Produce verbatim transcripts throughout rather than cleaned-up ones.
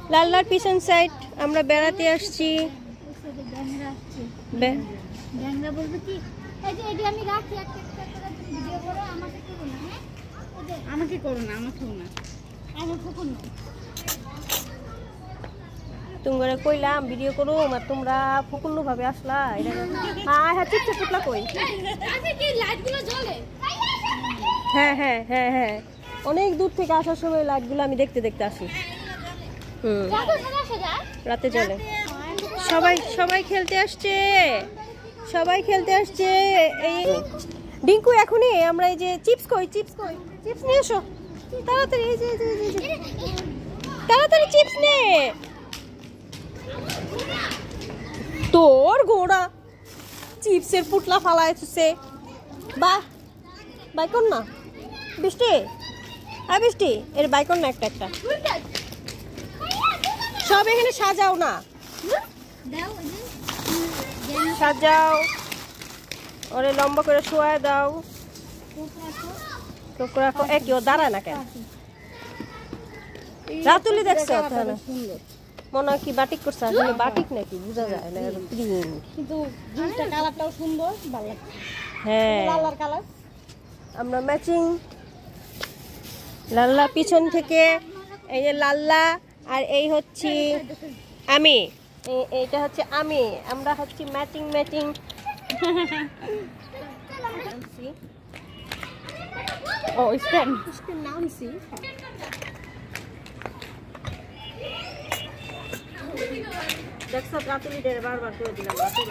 লাল্লার পিছন সাইড আমরা বেড়াতে আসছি। গ্যাংরা বলতে কি এই যে এটি আমি রাখি একটা একটা করে ভিডিও করে আমাকে করো না হ্যাঁ আমাকে করো না আমাকেও না আমি ফুকুন না তোমরা কইলাম ভিডিও করো আর তোমরা ফুকুল্লু ভাবে আসলা। এটা হ্যাঁ হ্যাঁ চিপচে পুতলা কই আজকে কি লাইটগুলো জ্বলে? হ্যাঁ হ্যাঁ হ্যাঁ হ্যাঁ অনেক দূর থেকে আসার সময় লাইটগুলো আমি দেখতে দেখতে আসি। হুম রাতে জ্বলে। সবাই সবাই খেলতে আসছে, সবাই খেলতে আসছে। এই ডিঙ্কু এখনই আমরা এই যে চিপস কই চিপস কই চিপস নিয়ে এসো তাড়াতাড়ি। এই যে তাড়াতাড়ি চিপস নে। তোর গোড়া চিপসের পুটলা ফালাইছে। বাহ বাইকন না বৃষ্টি আর বৃষ্টি এর বাইকন না একটা একটা সব এখানে সাজাও না সাজাও ওরে লম্বা করে শোয়া দাও। রাখো একই ও দাঁড়ায় না কেন? রাতুলি দেখছো মনে হয় কি বাটিক করছে আসলে বাটিক নাকি বোঝা যায় না কিন্তু জিনিসটা কালারটাও সুন্দর ভালো লাগছে। হ্যাঁ লাল্লার কালার আমরা ম্যাচিং। লাল্লা পিছন থেকে এই যে লাল্লা আর এই হচ্ছে আমি এইটা হচ্ছে আমি আমরা হচ্ছে ম্যাচিং ম্যাচিং। ও স্ট্যান্ড নামছি দেখছো রাতুলি দের বারবার করে দিলাম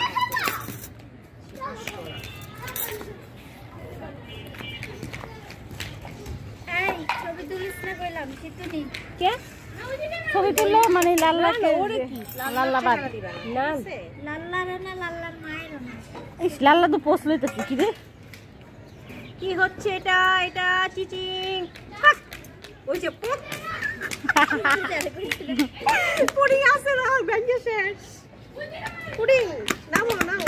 এই ছবি তুলিস না কইলাম চিতুনি কে ছবি তুললো মানে লাল্লাকে ওরে কি লাল্লা বাদ না লাল্লার না লাল্লার মায়ের না এই লাল্লা তো পোস্ট লইতেছে কি রে কি হচ্ছে এটা এটা চিচিং ওই যে পট পুডিং আছে না ব্যাঙ্গে শেষ পুডিং নামো নাও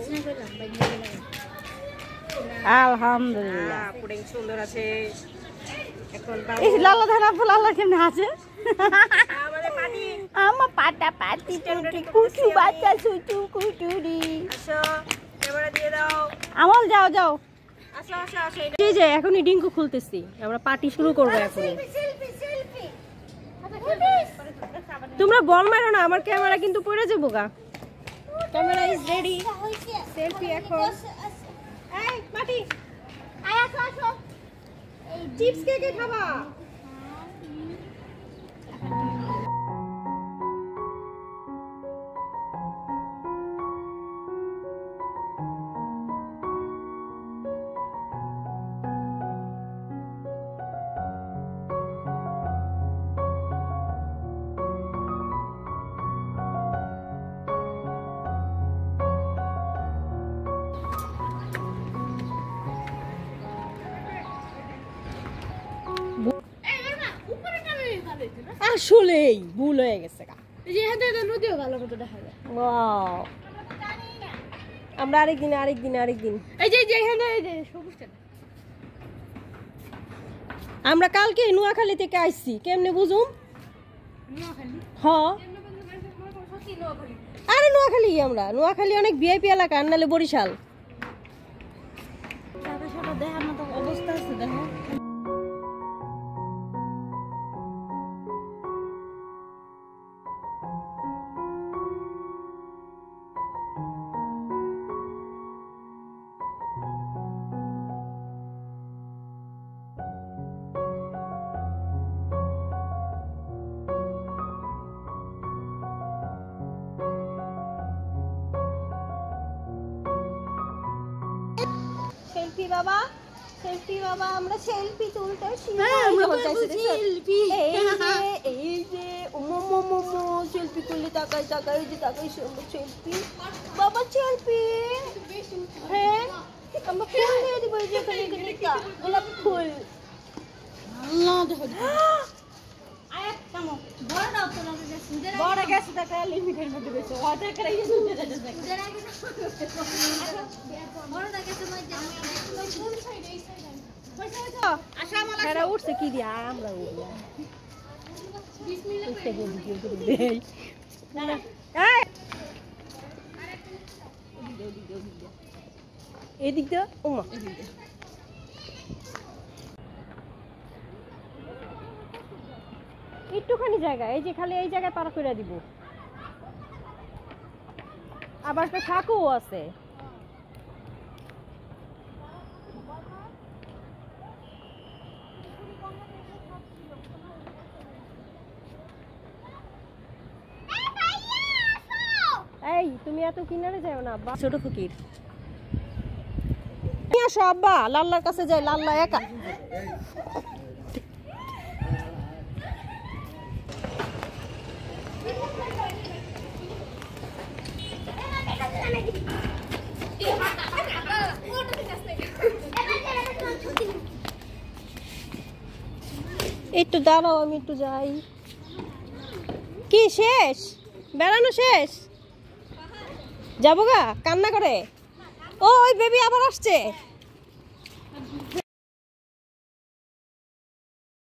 আলহামদুলিল্লাহ পুডিং সুন্দর আছে। এখন এই লাল্লা ধারা ফুল আল্লাহ কেমনে আছে আমাদের পাটি আমার পাটা পাটি টুটি কুটু বাচ্চা সুটু কুটুরি আসো ক্যামেরা দিয়ে দাও আমল যাও যাও আসো আসো আসো এই যে এখনই ডিঙ্কু খুলতেছি আমরা পার্টি শুরু করব এখন। তোমরা বল মারো না আমার ক্যামেরা কিন্তু পড়ে যাবো গা। ক্যামেরা ইজ রেডি সেলফি এখন। এই পার্টি আয় আসো আসো এই চিপস কে কে খাবা? আসলেই ভুল হয়ে গেছে আমরা আরেকদিন আরেকদিন আরেকদিন আমরা কালকে নোয়াখালী থেকে আসছি কেমনে বুঝুম? হ্যাঁ আরে নোয়াখালী আমরা নোয়াখালী অনেক ভিআইপি এলাকা নালে বরিশাল অবস্থা আছে দেখো। সেলফি বাবা সেলফি বাবা আমরা সেলফি তুলতেছি আমরা সেলফি এই যে এই যে ওমো মোমো সেলফি তুললে তাকাই তাকাই যে তাকাই সুন্দর সেলফি বাবা সেলফি। হ্যাঁ আমরা ফুল দিয়ে দিব এই যে এখানে এখানে গোলাপ ফুল আল্লাহ দেখো আয় কামো বড় দাও তো লাগে সুন্দর বড় গেছে টাকা লিমিটের মধ্যে বেশি অর্ডার করে এই সুন্দর আছে সুন্দর আগে বড় দাগে তো মধ্যে কোন সাইড এই সাইড আশা মালা আশা উঠছে কি দিয়া আমরা উঠলাম এদিক দিয়ে ওমা একটুখানি জায়গা, এই যে খালি এই জায়গায় পার করে দিব। আবার একটা শাকও আছে। এই তুমি এত কিনারে যাও না, ছোট ফকির আসো আব্বা, লাল্লার কাছে যাই, লাল্লা একা। একটু দাঁড়াও, আমি একটু যাই। কি শেষ? বেড়ানো শেষ? যাবো গা কান্না করে? ও ওই বেবি আবার আসছে।